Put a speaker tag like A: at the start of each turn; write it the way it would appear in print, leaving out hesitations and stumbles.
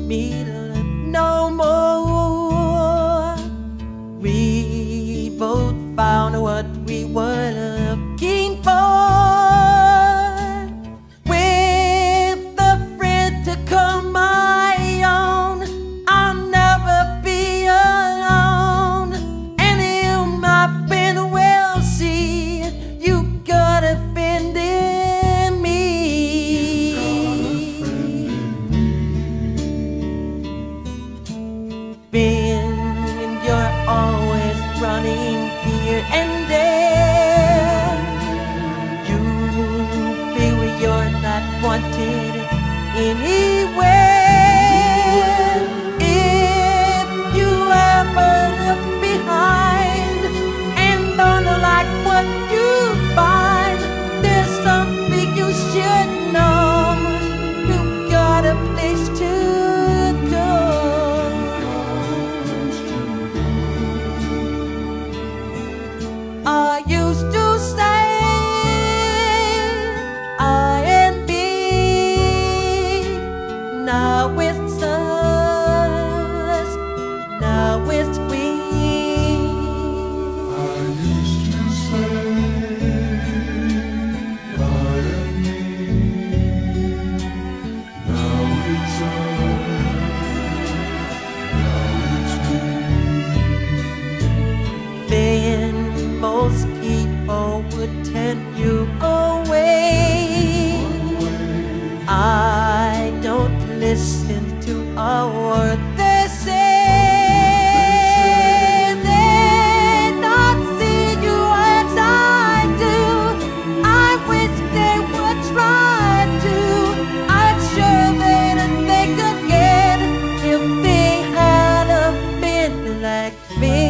A: me no more. We both found what we were looking for. With a friend to call my own, I'll never be alone. And you, my friend, will see you got a friend in me. Ben, you're always running here and there. You feel you're not wanted anywhere. If you ever look behind and don't like what you find, there's something you should know. You got a place to go. I used to say I and B, now it's us, now it's we.
B: I used to say I and me, now it's us, now it's we.
A: Then most people would turn you away. I don't listen to a word they say. They don't see you as I do. I wish they would try to. I'm sure that they could get if they had been like me.